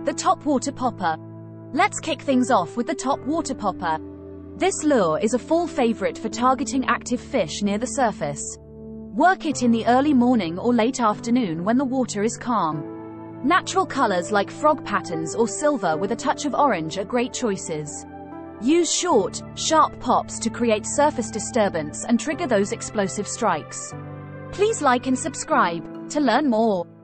The top water popper. Let's kick things off with the top water popper. This lure is a fall favorite for targeting active fish near the surface. Work it in the early morning or late afternoon when the water is calm. Natural colors like frog patterns or silver with a touch of orange are great choices. Use short, sharp pops to create surface disturbance and trigger those explosive strikes. Please like and subscribe to learn more.